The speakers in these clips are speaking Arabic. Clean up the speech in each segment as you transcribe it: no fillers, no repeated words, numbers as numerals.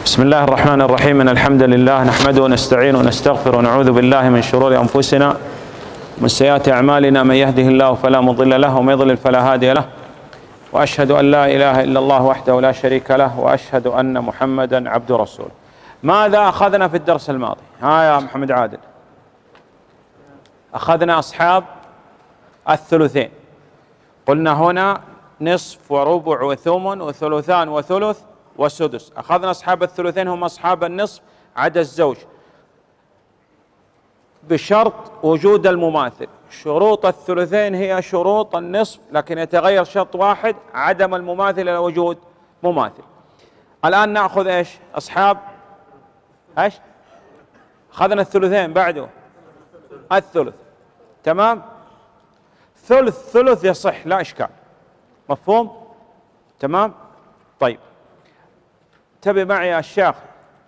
بسم الله الرحمن الرحيم. إن الحمد لله نحمده ونستعينه ونستغفره ونعوذ بالله من شرور أنفسنا ومن سيئات أعمالنا. من يهده الله فلا مضل له ومن يضلل فلا هادي له، وأشهد أن لا إله إلا الله وحده لا شريك له، وأشهد أن محمدا عبده ورسوله. ماذا أخذنا في الدرس الماضي؟ يا محمد عادل، أخذنا أصحاب الثلثين. قلنا هنا نصف وربع وثمن وثلثان وثلث وسدس. أخذنا أصحاب الثلثين هم أصحاب النصف عدا الزوج، بشرط وجود المماثل. شروط الثلثين هي شروط النصف، لكن يتغير شرط واحد، عدم المماثل إلى وجود مماثل. الآن نأخذ إيش؟ أصحاب إيش؟ أخذنا الثلثين، بعده الثلث. تمام؟ ثلث ثلث يصح، لا إشكال. مفهوم؟ تمام؟ طيب، انتبه معي يا الشيخ،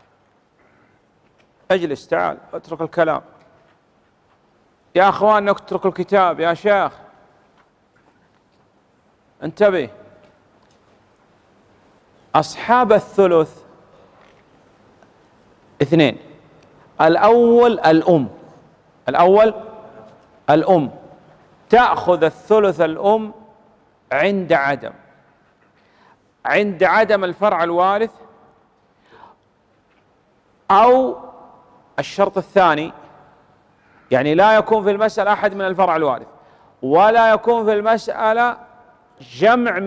اجلس، تعال اترك الكلام يا اخوان، اترك الكتاب يا شيخ، انتبه. اصحاب الثلث اثنين. الاول الام تأخذ الثلث الام عند عدم الفرع الوارث، أو الشرط الثاني، يعني لا يكون في المسألة أحد من الفرع الوارث، ولا يكون في المسألة جمع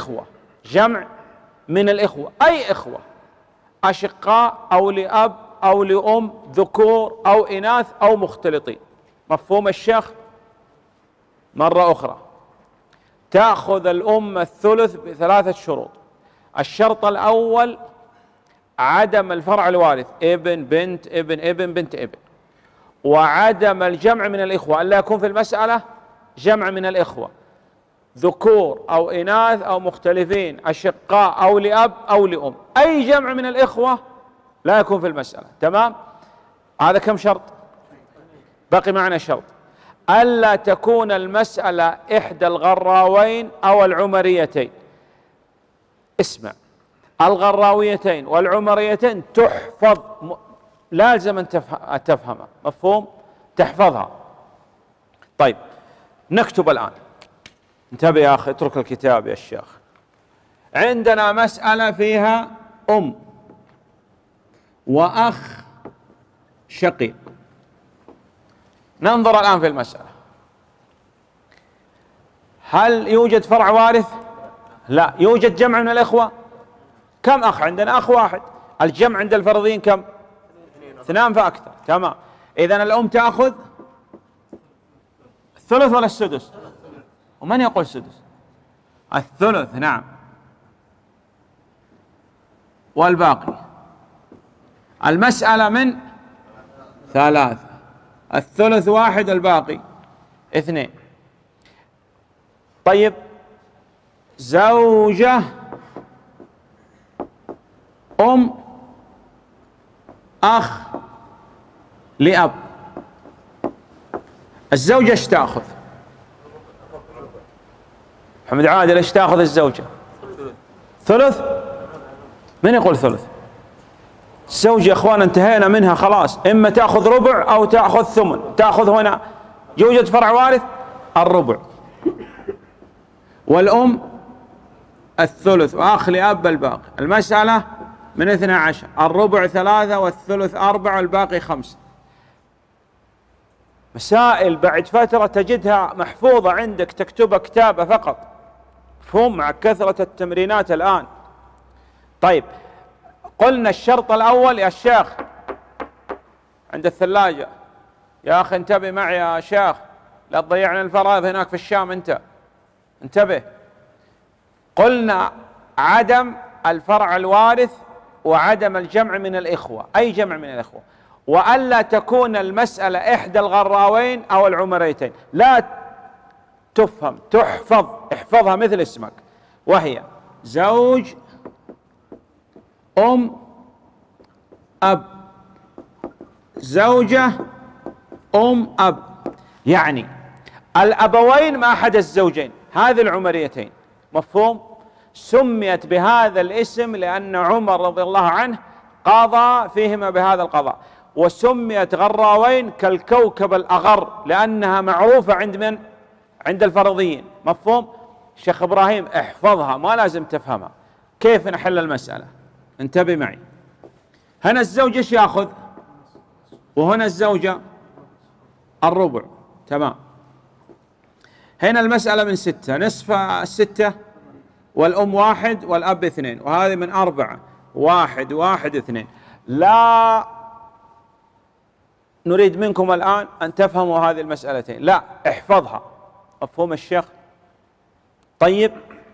من الإخوة، أي إخوة، أشقاء أو لأب أو لأم، ذكور أو إناث أو مختلطين. مفهوم الشيخ؟ مرة أخرى، تأخذ الأم الثلث بثلاثة شروط. الشرط الأول عدم الفرع الوارث، ابن بنت ابن ابن بنت ابن، وعدم الجمع من الإخوة، ألا يكون في المسألة جمع من الإخوة، ذكور أو إناث أو مختلفين، أشقاء أو لأب أو لأم، أي جمع من الإخوة لا يكون في المسألة. تمام؟ هذا كم شرط؟ بقي معنا شرط، ألا تكون المسألة إحدى الغراوين أو العمريتين. اسمع، الغراويتين والعمريتين تحفظ، لازم أن تفهمها. مفهوم؟ تحفظها. طيب، نكتب الآن. انتبه يا أخي، اترك الكتاب يا الشيخ. عندنا مسألة فيها أم وأخ شقيق. ننظر الآن في المسألة، هل يوجد فرع وارث؟ لا. يوجد جمع من الإخوة؟ كم أخ عندنا؟ أخ واحد. الجمع عند الفرضيين كم؟ اثنان فأكثر. تمام. إذن الأم تأخذ الثلث ولا السدس؟ ومن يقول السدس؟ الثلث، نعم. والباقي، المسألة من ثلاثة، الثلث واحد، الباقي اثنين. طيب، زوجة أم أخ لأب، الزوجة ايش تأخذ؟ محمد عادل، ايش تأخذ الزوجة؟ ثلث. من يقول ثلث؟ الزوجة يا اخوان انتهينا منها خلاص، اما تأخذ ربع او تأخذ ثمن. تأخذ هنا يوجد فرع وارث الربع، والأم الثلث، وأخ لأب الباقي. المسألة من 12، الربع 3 والثلث 4 والباقي 5. مسائل بعد فترة تجدها محفوظة عندك، تكتبها كتابة فقط. مفهوم؟ مع كثرة التمرينات الآن. طيب، قلنا الشرط الأول يا شيخ عند الثلاجة، يا أخي انتبه معي يا شيخ، لا تضيعنا الفرائض هناك في الشام، انتبه. قلنا عدم الفرع الوارث وعدم الجمع من الإخوة، أي جمع من الإخوة، وألا تكون المسألة إحدى الغراوين أو العمريتين. لا تفهم، تحفظ، احفظها مثل اسمك، وهي زوج أم أب، زوجة أم أب، يعني الأبوين ما أحد الزوجين، هذه العمريتين. مفهوم؟ سميت بهذا الاسم لأن عمر رضي الله عنه قضى فيهما بهذا القضاء، وسميت غراوين كالكوكب الأغر لأنها معروفة عند من؟ عند الفرضيين. مفهوم؟ شيخ إبراهيم احفظها، ما لازم تفهمها. كيف نحل المسألة؟ انتبه معي. هنا الزوج ايش ياخذ؟ وهنا الزوجة الربع. تمام. هنا المسألة من 6، نصف 6 والأم 1 والأب 2، وهذه من 4، 1 1 2. لا نريد منكم الآن أن تفهموا هذه المسألتين، لا احفظها. مفهوم الشيخ؟ طيب،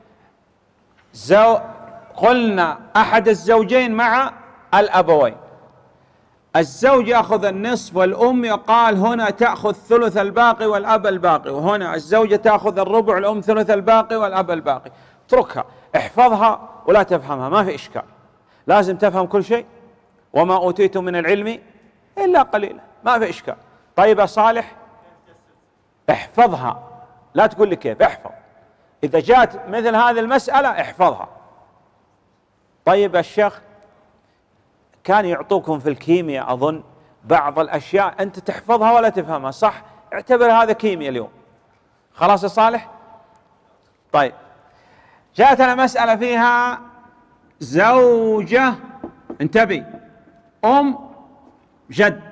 قلنا أحد الزوجين مع الأبوين، الزوج يأخذ النصف والأم يقال هنا تأخذ ثلث الباقي والأب الباقي، وهنا الزوجة تأخذ الربع، الأم ثلث الباقي والأب الباقي. اتركها، احفظها ولا تفهمها، ما في إشكال. لازم تفهم كل شيء، وما أوتيتم من العلم إلا قليلا، ما في إشكال. طيب يا صالح احفظها، لا تقول لي كيف، احفظ. إذا جاءت مثل هذه المسألة احفظها. طيب يا الشيخ، كان يعطوكم في الكيمياء أظن بعض الأشياء أنت تحفظها ولا تفهمها، صح؟ اعتبر هذا كيمياء اليوم. خلاص يا صالح؟ طيب، جاءتنا مسألة فيها زوجة، انتبه، أم جد،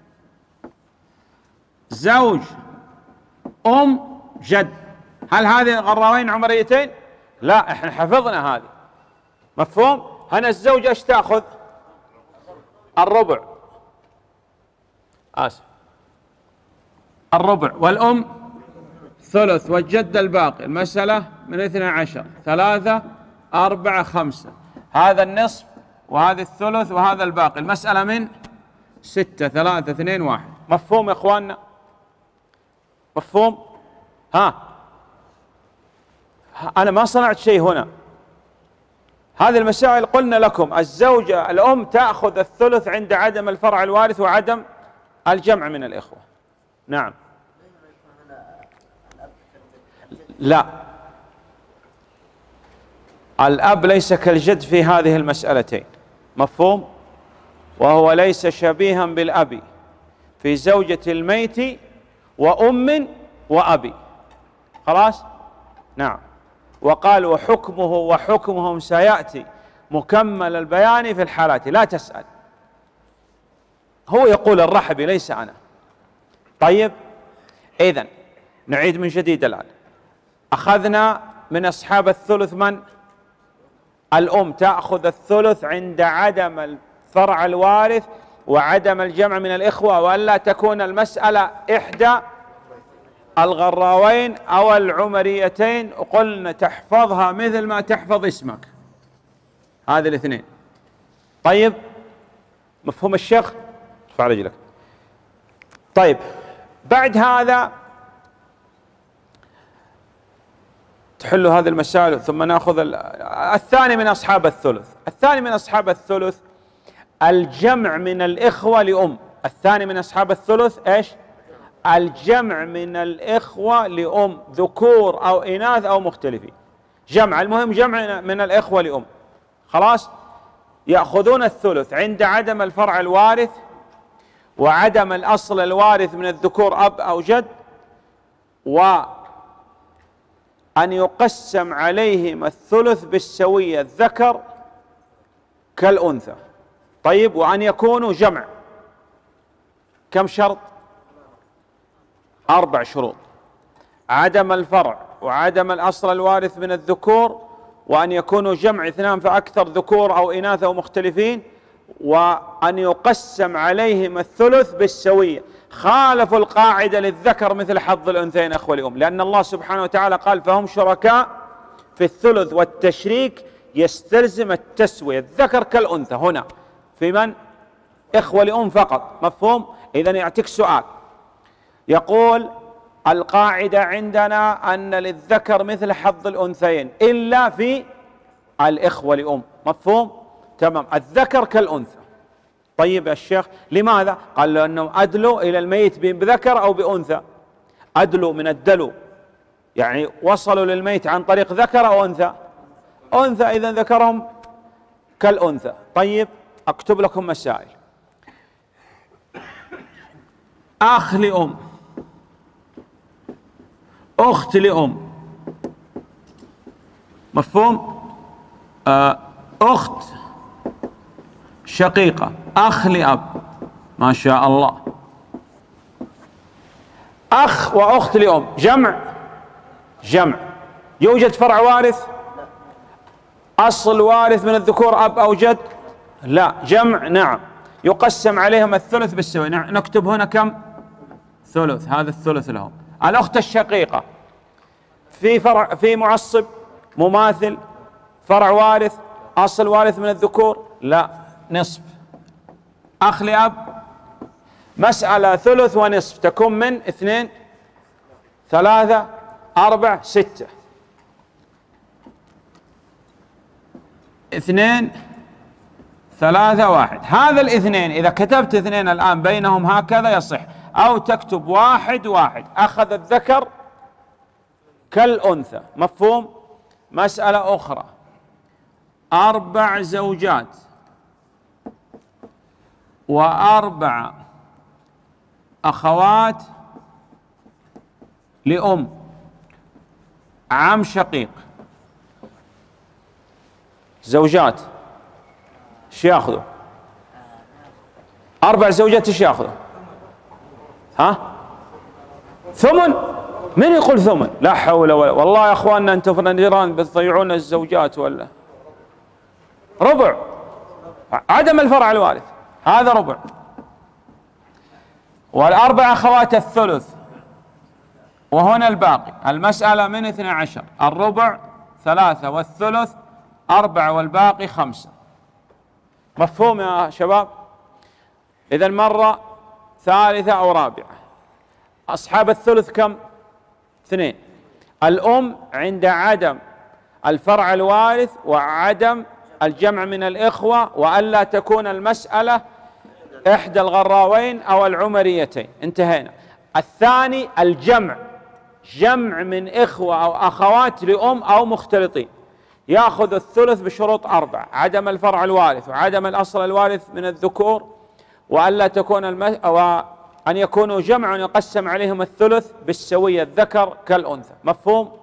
زوج أم جد. هل هذه غراوين عمريتين؟ لا، احنا حفظنا هذه. مفهوم؟ هنا الزوجة ايش تأخذ؟ الربع، آسف، الربع، والأم ثلث، والجد الباقي. المسألة من 12، 3 4 5، هذا النصف وهذا الثلث وهذا الباقي. المسألة من 6 3 2 1. مفهوم يا إخواننا؟ مفهوم؟ ها، أنا ما صنعت شيء هنا. هذه المسائل قلنا لكم الزوجة الأم تأخذ الثلث عند عدم الفرع الوارث وعدم الجمع من الإخوة. نعم. لا، الأب ليس كالجد في هذه المسألتين. مفهوم؟ وهو ليس شبيها بالأب في زوجة الميت وأم وأبي. خلاص؟ نعم. وقال وحكمه وحكمهم سيأتي مكمل البيان في الحالات، لا تسأل. هو يقول الرحبي ليس أنا. طيب، إذن نعيد من جديد الآن. أخذنا من أصحاب الثلث من؟ الأم تأخذ الثلث عند عدم الفرع الوارث وعدم الجمع من الإخوة، وألا تكون المسألة إحدى الغراوين أو العمريتين، وقلنا تحفظها مثل ما تحفظ اسمك، هذه الاثنين. طيب، مفهوم الشيخ؟ ارفع رجلك. طيب، بعد هذا تحل هذه المسائل، ثم ناخذ الثاني من أصحاب الثلث. الثاني من أصحاب الثلث الجمع من الإخوة لأم. الثاني من أصحاب الثلث إيش؟ الجمع من الإخوة لأم، ذكور أو إناث أو مختلفين. جمع، المهم جمع من الإخوة لأم. خلاص؟ يأخذون الثلث عند عدم الفرع الوارث وعدم الأصل الوارث من الذكور أب أو جد، وأن يقسم عليهم الثلث بالسوية، الذكر كالأنثى. طيب، وأن يكونوا جمع. كم شرط؟ 4 شروط: عدم الفرع وعدم الأصل الوارث من الذكور، وأن يكونوا جمع 2 فأكثر، ذكور أو إناث أو مختلفين، وأن يقسم عليهم الثلث بالسوية. خالفوا القاعدة للذكر مثل حظ الأنثيين أخوة لأم، لأن الله سبحانه وتعالى قال فهم شركاء في الثلث، والتشريك يستلزم التسوية، الذكر كالأنثى هنا في من؟ إخوة لأم فقط. مفهوم؟ إذن يأتيك سؤال يقول القاعدة عندنا أن للذكر مثل حظ الأنثيين إلا في الإخوة لأم. مفهوم؟ تمام، الذكر كالأنثى. طيب يا الشيخ، لماذا؟ قال لأنهم أدلوا إلى الميت بذكر أو بأنثى. أدلوا من الدلو، يعني وصلوا للميت عن طريق ذكر أو أنثى؟ أنثى، إذن ذكرهم كالأنثى. طيب، أكتب لكم مسائل. أخ لأم، أخت لأم، مفهوم؟ أخت شقيقة، أخ لأب، ما شاء الله. أخ وأخت لأم جمع، جمع. يوجد فرع وارث؟ أصل وارث من الذكور أب أو جد؟ لا. جمع نعم. يقسم عليهم الثلث بالسوي. نكتب هنا كم؟ ثلث. هذا الثلث لهم. الأخت الشقيقة في فرع، في معصب، مماثل، فرع وارث، أصل وارث من الذكور؟ لا، نصف. أخ لأب مسألة ثلث ونصف، تكون من 2 3 4 6. 2 3 1. هذا الاثنين إذا كتبت 2 الآن بينهم هكذا يصح، أو تكتب 1 1. أخذ الذكر كالأنثى، مفهوم؟ مسألة أخرى، 4 زوجات و4 أخوات لأم، عم شقيق. زوجات ايش ياخذوا؟ 4 زوجات ايش ياخذوا؟ ها؟ ثمن؟ من يقول ثمن؟ لا حول ولا، والله يا اخواننا انتم في النيران بتضيعون الزوجات. ولا ربع، عدم الفرع الوارث، هذا ربع. وال4 أخوات الثلث، وهنا الباقي. المسألة من 12، الربع 3 والثلث 4 والباقي 5. مفهوم يا شباب؟ إذا مرة ثالثة أو رابعة. أصحاب الثلث كم؟ 2. الأم عند عدم الفرع الوارث وعدم الجمع من الإخوة، وألا تكون المسألة إحدى الغراوين أو العمريتين. انتهينا. الثاني الجمع، جمع من إخوة أو أخوات لأم أو مختلطين. يأخذ الثلث بشروط 4: عدم الفرع الوارث، وعدم الأصل الوارث من الذكور، وألا تكون وأن يكونوا جمع يقسم عليهم الثلث بالسوية، الذكر كالأنثى. مفهوم؟